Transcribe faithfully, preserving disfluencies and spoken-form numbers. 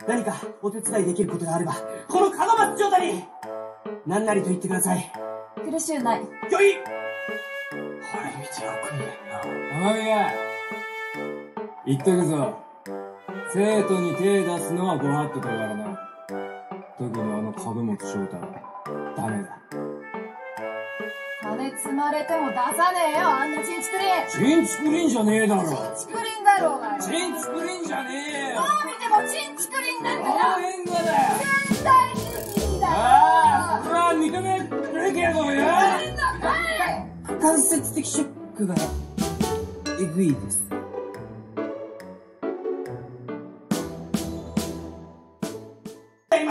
何かお手伝いできることがあれば、この門松長太に何なりと言ってください。 苦しゅうない。 よい。あれ見てよくんねんな。 おいや、言っとくぞ。生徒に手出すのはご法度だからな。特にあの門松翔太はダメだ。 金積まれても出さねえよ、あんなチンチクリン。 チンチクリンじゃねえだろ。 チンチクリンだろお前。 チンチクリンじゃねえよ。 どう見てもチンチクリンなんだよ。 応援がだよ。 絶対にいいだよ。 ああ、それは認めるべきやぞよ。 やるのかい。 間接的ショックがえぐいです。